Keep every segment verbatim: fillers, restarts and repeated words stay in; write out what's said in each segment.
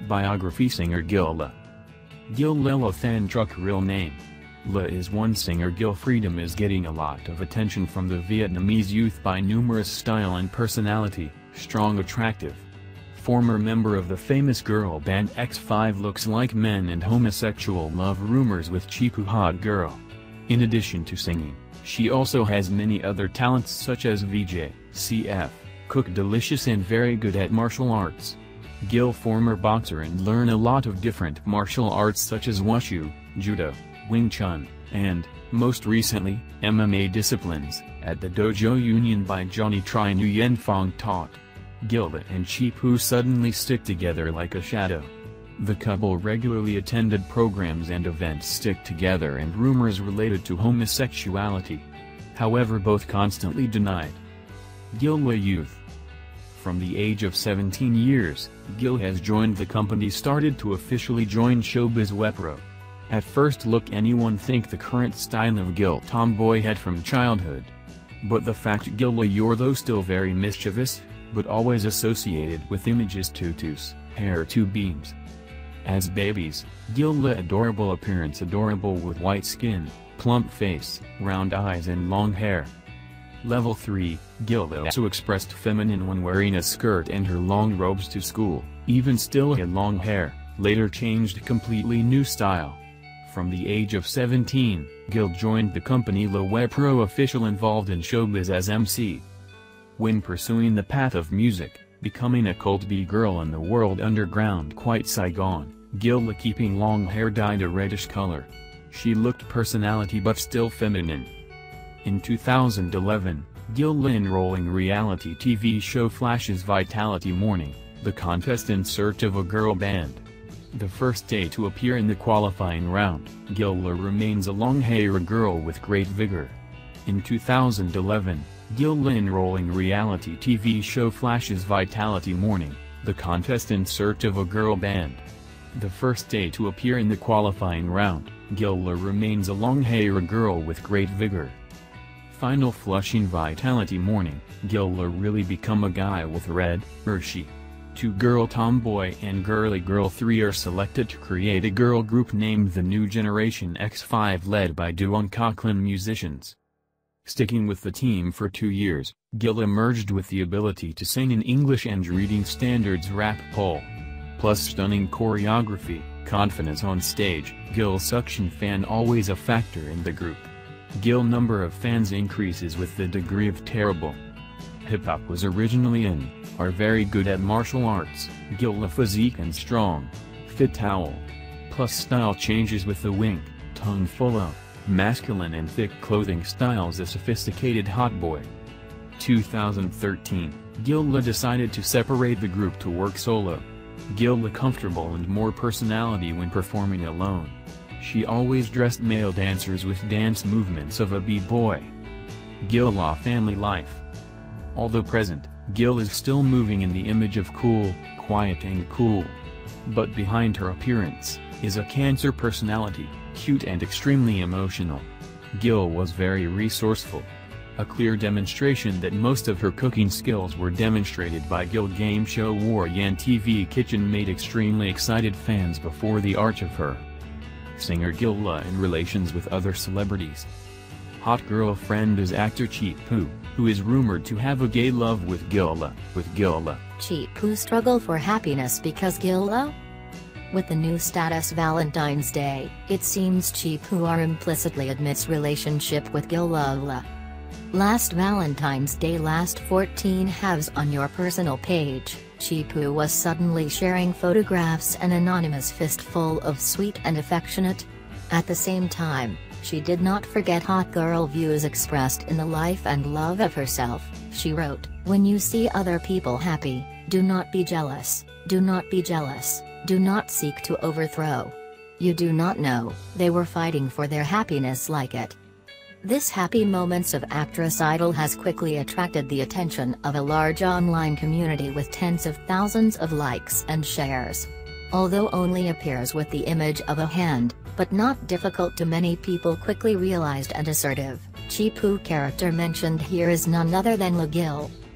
Biography. Singer Gil Le. Gil Le Le Than Truc. Real name. Le is one singer. Gil Freedom is getting a lot of attention from the Vietnamese youth by numerous style and personality, strong, attractive. Former member of the famous girl band X five, looks like men and homosexual love rumors with Chipu. Hot girl. In addition to singing, she also has many other talents such as V J, C F, cook delicious and very good at martial arts. Gil former boxer and learn a lot of different martial arts such as Wushu, Judo, Wing Chun, and, most recently, M M A disciplines, at the Dojo Union by Johnny Tri Nguyen Phong taught. Gil and Chipu suddenly stick together like a shadow. The couple regularly attended programs and events stick together and rumors related to homosexuality. However, both constantly denied. Gil Le youth. From the age of seventeen years, Gil has joined the company started to officially join Showbiz Wepro. At first look anyone think the current style of Gil tomboy had from childhood. But the fact Gil Le you're though still very mischievous, but always associated with images tutus, hair two beams. As babies, Gil Le adorable appearance adorable with white skin, plump face, round eyes and long hair. Level three, Gil Le also expressed feminine when wearing a skirt and her long robes to school, even still had long hair, later changed completely new style. From the age of seventeen, Gil joined the company Le Wepro official involved in showbiz as M C. When pursuing the path of music, becoming a cult B-girl in the world underground quite Saigon, Gil Le keeping long hair dyed a reddish color. She looked personality but still feminine. In two thousand eleven, Gil Le enrolling reality T V show Flash's Vitality Morning, the contest in search of a girl band. The first day to appear in the qualifying round, Gil Le remains a long-hair girl with great vigor. In two thousand eleven, Gil Le enrolling reality T V show Flash's Vitality Morning, the contest in search of a girl band. The first day to appear in the qualifying round, Gil Le remains a long-hair girl with great vigor. Final Flushing Vitality Morning, Gil Le really become a guy with red, Hershey. Two girl tomboy and girly girl three are selected to create a girl group named the New Generation X five led by Duong Cochran musicians. Sticking with the team for two years, Gil emerged with the ability to sing in English and reading standards rap pole. Plus stunning choreography, confidence on stage, Gil suction fan always a factor in the group. Gil number of fans increases with the degree of terrible. Hip-hop was originally in, are very good at martial arts, Gil Le physique and strong, fit towel. Plus style changes with the wink, tongue full of, masculine and thick clothing styles a sophisticated hot boy. two thousand thirteen, Gil Le decided to separate the group to work solo. Gil Le comfortable and more personality when performing alone. She always dressed male dancers with dance movements of a b-boy. Gil Le family life. Although present, Gil is still moving in the image of cool, quiet and cool. But behind her appearance, is a Cancer personality, cute and extremely emotional. Gil was very resourceful. A clear demonstration that most of her cooking skills were demonstrated by Gil game show War Yan T V Kitchen made extremely excited fans before the arch of her. Singer Gil Le in relations with other celebrities. Hot girlfriend is actor Chipu, who is rumored to have a gay love with Gil Le. With Gil Le, Chipu struggle for happiness because Gil Le? With the new status Valentine's Day, it seems Chipu are implicitly admits relationship with Gil Le. Last Valentine's Day last fourteen halves on your personal page, Chipu was suddenly sharing photographs an anonymous fistful of sweet and affectionate. At the same time, she did not forget hot girl views expressed in the life and love of herself. She wrote, "When you see other people happy, do not be jealous, do not be jealous, do not seek to overthrow. You do not know, they were fighting for their happiness like it." This happy moments of actress idol has quickly attracted the attention of a large online community with tens of thousands of likes and shares. Although only appears with the image of a hand, but not difficult to many people quickly realized and assertive, Chipu character mentioned here is none other than Le Gil.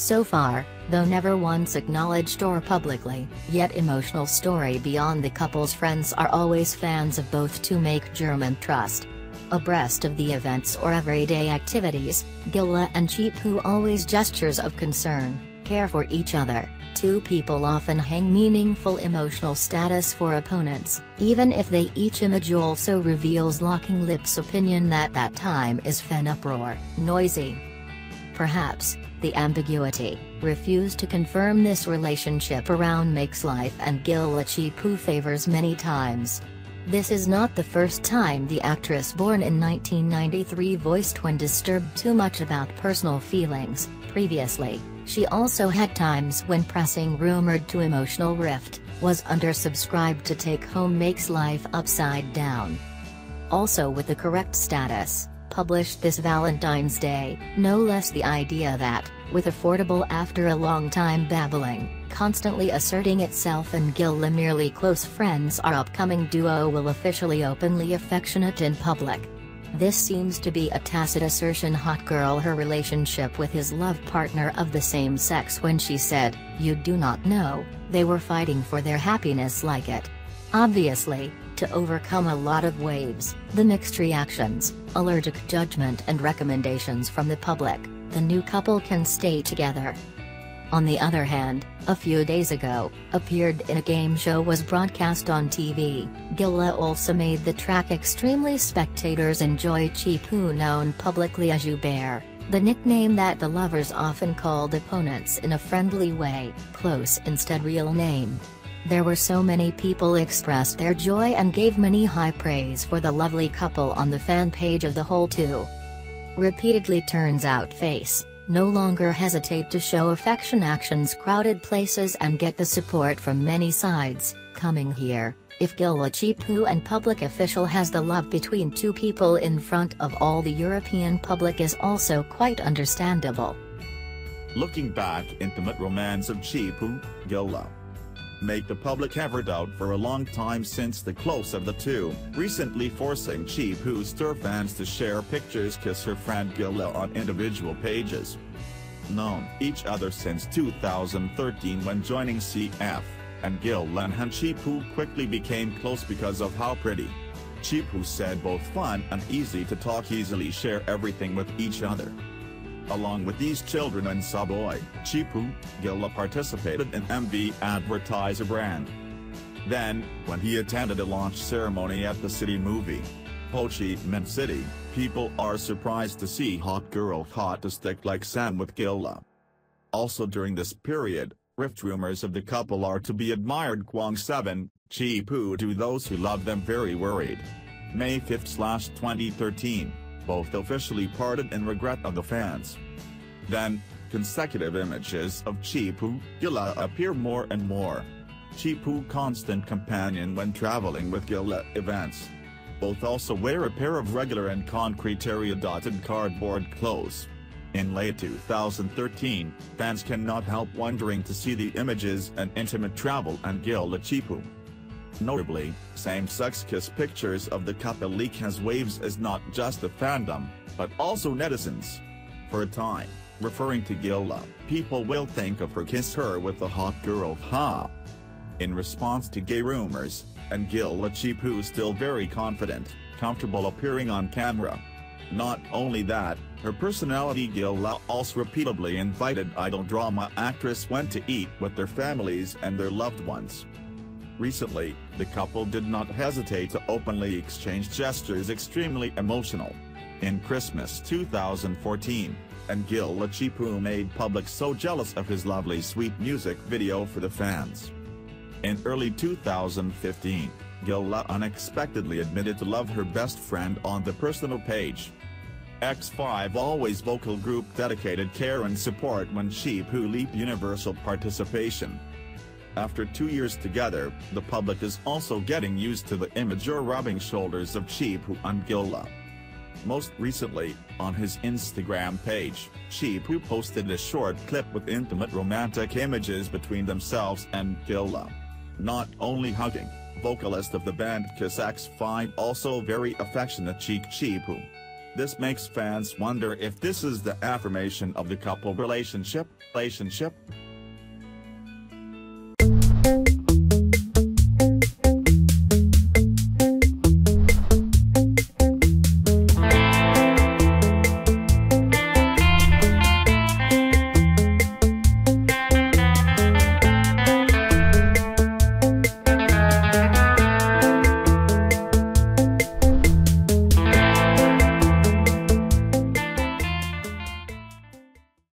So far, though never once acknowledged or publicly, yet emotional story beyond the couple's friends are always fans of both to make German trust. Abreast of the events or everyday activities, Gilda and Chipu always gestures of concern, care for each other. Two people often hang meaningful emotional status for opponents, even if they each image also reveals locking lips opinion that that time is fan uproar, noisy. Perhaps, the ambiguity, refused to confirm this relationship around makes life and Gilda Chipu favors many times. This is not the first time the actress born in nineteen ninety-three voiced when disturbed too much about personal feelings. Previously, she also had times when pressing rumored to emotional rift, was undersubscribed to take home makes life upside down. Also with the correct status, published this Valentine's Day, no less the idea that, with affordable after a long time babbling, constantly asserting itself and Gilda merely close friends our upcoming duo will officially openly affectionate in public. This seems to be a tacit assertion hot girl her relationship with his love partner of the same sex when she said, "You do not know, they were fighting for their happiness like it." Obviously, to overcome a lot of waves, the mixed reactions, allergic judgment and recommendations from the public, the new couple can stay together. On the other hand, a few days ago, appeared in a game show was broadcast on T V, Gilda also made the track extremely spectators enjoy Chipu known publicly as Hubert, the nickname that the lovers often called opponents in a friendly way, close instead real name. There were so many people expressed their joy and gave many high praise for the lovely couple on the fan page of the whole two. Repeatedly turns out face, no longer hesitate to show affection actions crowded places and get the support from many sides, coming here, if Gilda Chipu and public official has the love between two people in front of all the European public is also quite understandable. Looking back, intimate romance of Chipu, Gilda. Make the public ever doubt for a long time since the close of the two, recently forcing Chipu's stir fans to share pictures kiss her friend Gilda on individual pages. Known each other since two thousand thirteen when joining C F, and Gilda and Chipu quickly became close because of how pretty. Chipu said both fun and easy to talk, easily share everything with each other. Along with these children and Saboy, Chipu, Gilda participated in M V advertiser brand. Then, when he attended a launch ceremony at the city movie, Ho Chi Minh City, people are surprised to see hot girl hot to stick like Sam with Gilda. Also during this period, rift rumors of the couple are to be admired. Kwang seven, Chipu to those who love them very worried. May fifth, twenty thirteen. Both officially parted in regret of the fans. Then, consecutive images of Chipu, Gilda appear more and more. Chipu constant companion when traveling with Gilda events. Both also wear a pair of regular and concrete area dotted cardboard clothes. In late two thousand thirteen, fans cannot help wondering to see the images and intimate travel and Gilda Chipu. Notably, same-sex kiss pictures of the couple leak as waves as not just the fandom, but also netizens. For a time, referring to Gilda, people will think of her kiss her with the hot girl ha. In response to gay rumors, and Gilda Chipu still very confident, comfortable appearing on camera. Not only that, her personality Gilda also repeatedly invited idol drama actress went to eat with their families and their loved ones. Recently, the couple did not hesitate to openly exchange gestures extremely emotional. In Christmas two thousand fourteen, and Gilda Chipu made public so jealous of his lovely sweet music video for the fans. In early two thousand fifteen, Gilda unexpectedly admitted to love her best friend on the personal page. X five always vocal group dedicated care and support when Chipu leaped universal participation. After two years together, the public is also getting used to the image or rubbing shoulders of Chipu and Gilda. Most recently, on his Instagram page, Chipu posted a short clip with intimate romantic images between themselves and Gilda. Not only hugging, vocalist of the band Kiss X five also very affectionate cheek Chipu. This makes fans wonder if this is the affirmation of the couple relationship. relationship.